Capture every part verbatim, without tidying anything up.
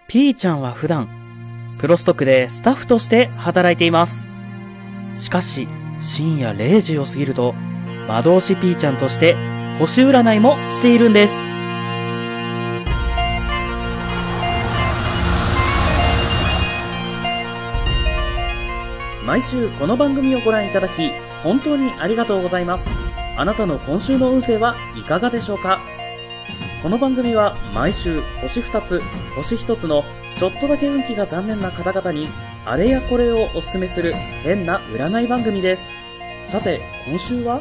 ピーちゃんは普段、プロストックでスタッフとして働いています。しかし、深夜れいじを過ぎると、魔導士ピーちゃんとして星占いもしているんです。毎週この番組をご覧いただき、本当にありがとうございます。あなたの今週の運勢はいかがでしょうか？この番組は毎週星ふたつ、星ひとつのちょっとだけ運気が残念な方々にあれやこれをおすすめする変な占い番組です。さて、今週は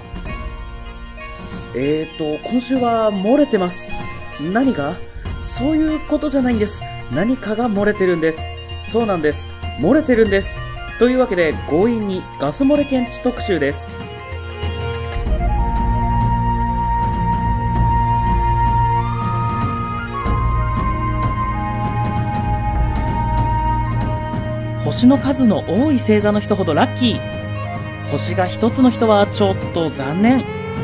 えーと、今週は漏れてます。何が？そういうことじゃないんです。何かが漏れてるんです。そうなんです。漏れてるんです。というわけで強引にガス漏れ検知特集です。星の数の多い星座の人ほどラッキー。星が一つの人はちょっと残念。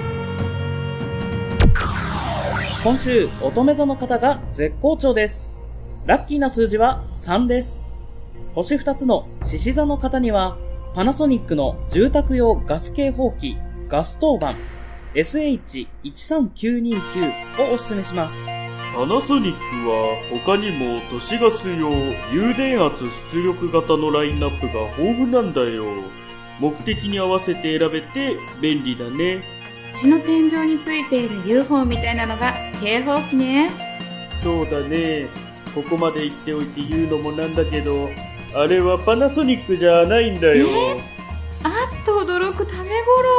今週乙女座の方が絶好調です。ラッキーな数字はさんです。星ふたつの獅子座の方にはパナソニックの住宅用ガス警報器ガストーバン エスエイチいちさんきゅうにきゅう をおすすめします。 パナソニックは他にも都市ガス用、誘電圧出力型のラインナップが豊富なんだよ。目的に合わせて選べて便利だね。 うちの天井についている ユーフォー みたいなのが警報器ね。 そうだね。ここまで言っておいて言うのもなんだけど、あれはパナソニックじゃないんだよ。 えー、あっと驚くためごろ。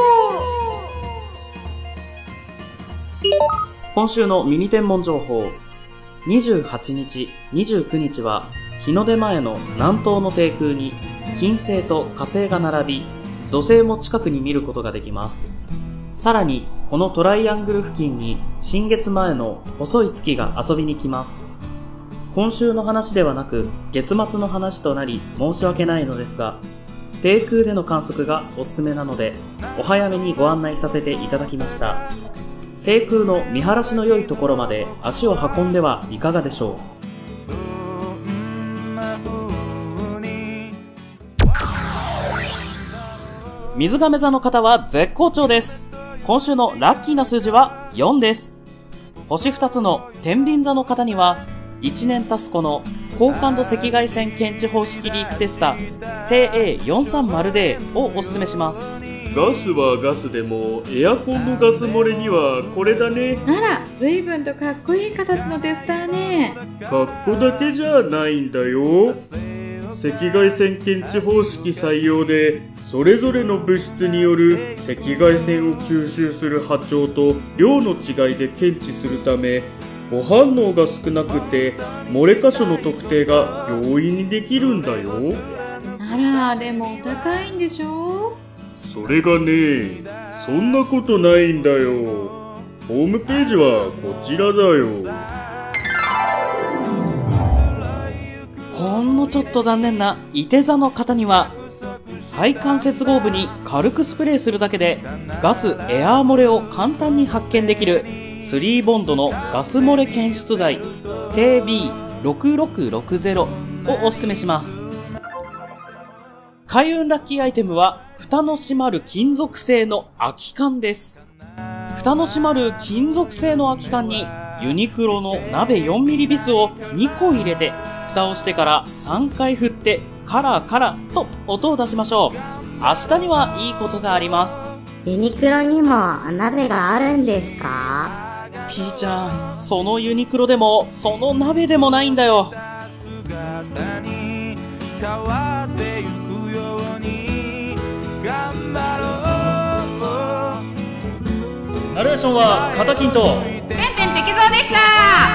今週のミニ天文情報。にじゅうはちにち、にじゅうくにちは日の出前の南東の低空に金星と火星が並び、土星も近くに見ることができます。さらにこのトライアングル付近に新月前の細い月が遊びに来ます。今週の話ではなく月末の話となり申し訳ないのですが、低空での観測がおすすめなのでお早めにご案内させていただきました。低空の見晴らしの良いところまで足を運んではいかがでしょう。水亀座の方は絶好調です。今週のラッキーな数字はよんです。星ふたつの天秤座の方にはいちねんタスコの高感度赤外線検知方式リークテスタ ティーエーよんさんまるゼロ をおすすめします。 ガスはガスでもエアコンのガス漏れにはこれだね。 あら、随分とかっこいい形のテスターね。 かっこだけじゃないんだよ。赤外線検知方式採用で、それぞれの物質による赤外線を吸収する波長と量の違いで検知するため、誤反応が少なくて漏れ箇所の特定が容易にできるんだよ。 あら、でもお高いんでしょ？ それがね、そんなことないんだよ。ホームページはこちらだよ。 ほんのちょっと残念な射手座の方には、配管接合部に軽くスプレーするだけでガスエアー漏れを簡単に発見できるスリーボンドのガス漏れ検出剤 ティービーろくろくろくゼロ をおすすめします。開運ラッキーアイテムは蓋の閉まる金属製の空き缶です。蓋の閉まる金属製の空き缶にユニクロの鍋 よんミリ ビスをにこ入れて蓋をしてからさんかい振ってカラカラと音を出しましょう。明日にはいいことがあります。 ユニクロにも鍋があるんですか？ ピーちゃん、そのユニクロでもその鍋でもないんだよ。ナレーションは片金とてんてんぺけぞうでした。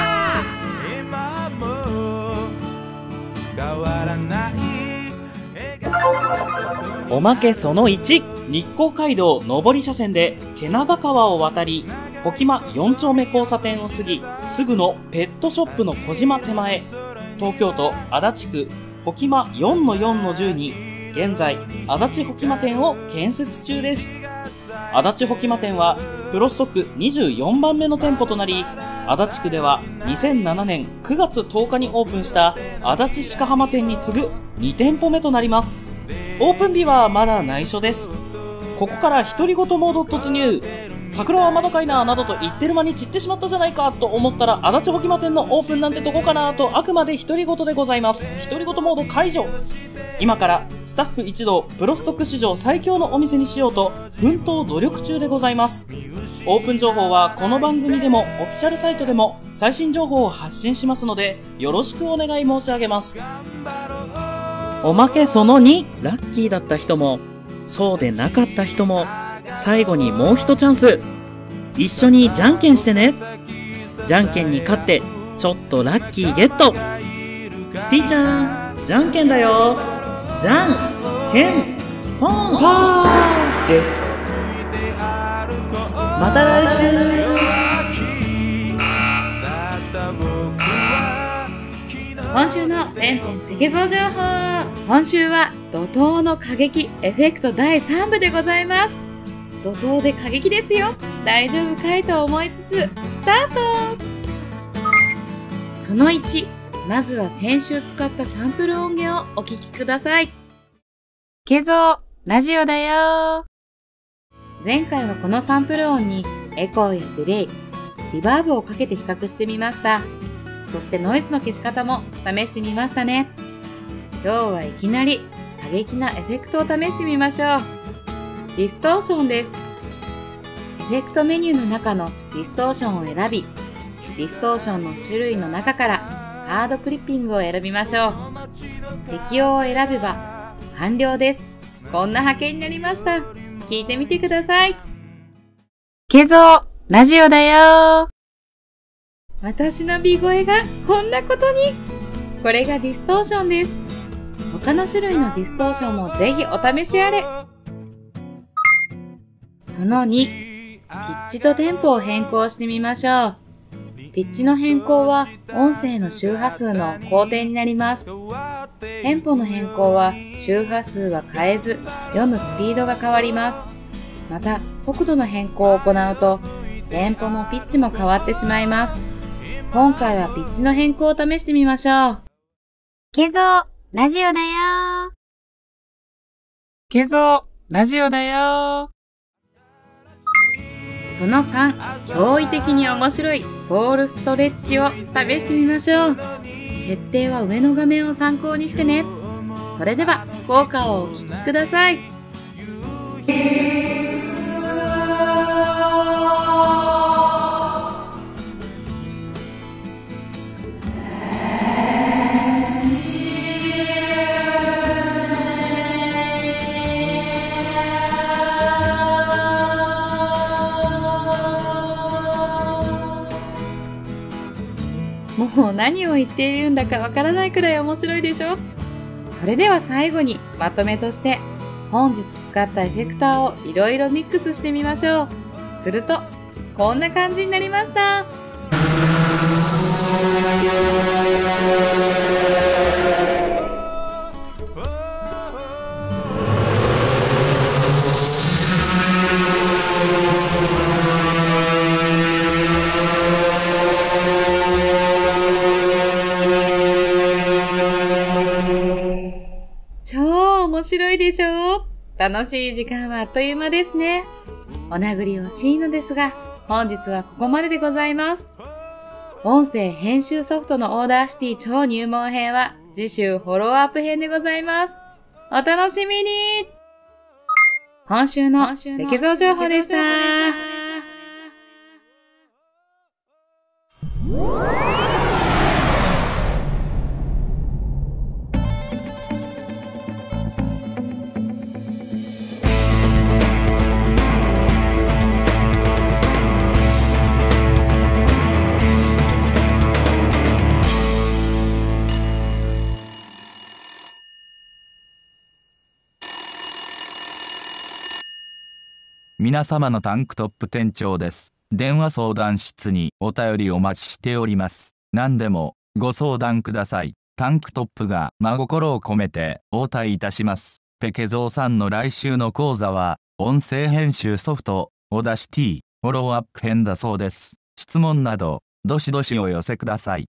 おまけそのいち、日光街道上り車線で毛長川を渡り、小木間よん丁目交差点を過ぎ、すぐのペットショップの小島手前、東京都足立区小木間 よんのよんのじゅう に現在足立小木間店を建設中です。足立小木間店はプロストックにじゅうよんばんめの店舗となり、 足立区ではにせんななねんくがつとおかにオープンした足立鹿浜店に次ぐにてんぽめとなります。オープン日はまだ内緒です。ここから独り言モード突入。桜はまだかいななどと言ってる間に散ってしまったじゃないかと思ったら、足立ほきま店のオープンなんてどこかなとあくまで独り言でございます。独り言モード解除。今からスタッフ一同プロストック史上最強のお店にしようと奮闘努力中でございます。オープン情報はこの番組でもオフィシャルサイトでも最新情報を発信しますので、よろしくお願い申し上げます。おまけそのに、ラッキーだった人もそうでなかった人も最後にもう一チャンス。一緒にじゃんけんしてね。じゃんけんに勝ってちょっとラッキーゲット。ピーちゃん、じゃんけんだよ。じゃんけんポンパーです。また来週。 今週のペンペンペケゾー情報。今週は怒涛の過激エフェクトだいさんぶでございます。怒涛で過激ですよ。大丈夫かいと思いつつ、スタート。そのいち、まずは先週使ったサンプル音源をお聞きください。ケゾー、ラジオだよ。前回はこのサンプル音にエコーやディレイ、リバーブをかけて比較してみました。そしてノイズの消し方も試してみましたね。今日はいきなり過激なエフェクトを試してみましょう。ディストーションです。エフェクトメニューの中のディストーションを選び、ディストーションの種類の中からハードクリッピングを選びましょう。適用を選べば完了です。こんな波形になりました。聞いてみてください。ケゾー、ラジオだよ。私の美声がこんなことに。これがディストーションです。他の種類のディストーションもぜひお試しあれ。そのに、ピッチとテンポを変更してみましょう。ピッチの変更は音声の周波数の工程になります。テンポの変更は周波数は変えず、読むスピードが変わります。また、速度の変更を行うと、テンポもピッチも変わってしまいます。今回はピッチの変更を試してみましょう。 ケゾー、ラジオだよ。 ケゾー、ラジオだよ。そのさん、驚異的に面白いボールストレッチを試してみましょう。設定は上の画面を参考にしてね。それでは効果をお聞きください。もう何を言っているんだかわからないくらい面白いでしょ。それでは最後にまとめとして、本日使ったエフェクターをいろいろミックスしてみましょう。するとこんな感じになりました。面白いでしょう。楽しい時間はあっという間ですね。お名残惜しいのですが、本日はここまででございます。音声編集ソフトのオーダーシティ超入門編は次週フォローアップ編でございます。お楽しみに。今週のペケゾー情報でした。 皆様のタンクトップ店長です。電話相談室にお便りお待ちしております。何でもご相談ください。タンクトップが真心を込めて応対いたします。ペケゾーさんの来週の講座は音声編集ソフトオーダーシティフォローアップ編だそうです。質問などどしどしお寄せください。